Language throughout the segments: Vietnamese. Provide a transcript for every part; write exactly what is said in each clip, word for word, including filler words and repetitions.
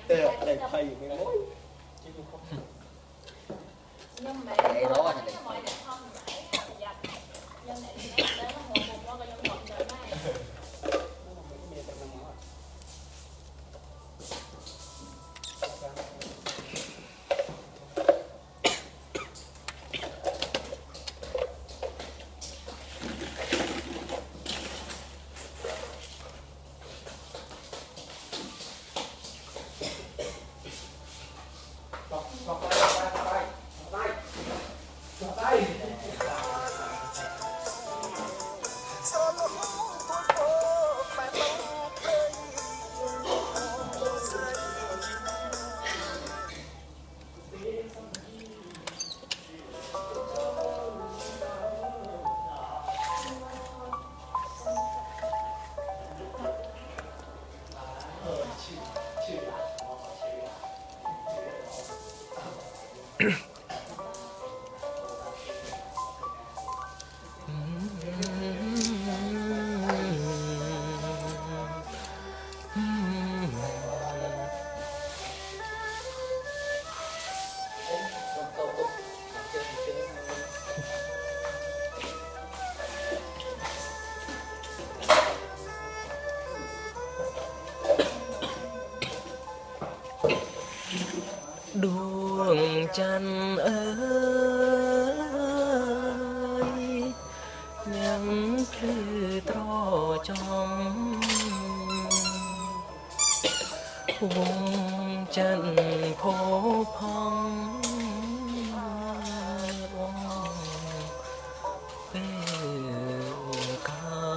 đây thay cái mối nhưng mà vậy đó thì mọi người không phải dập nhân này thì nó đến một một lo cái nhân một rồi này Đường chân ơi những thứ trò trong vùng chân phố phong về ca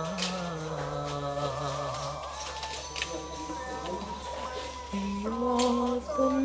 yêu tâm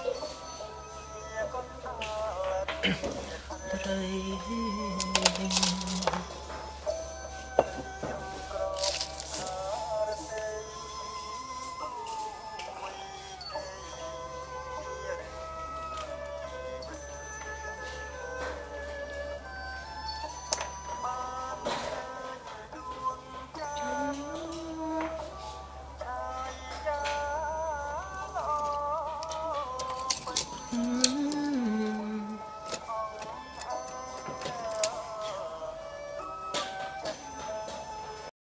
trời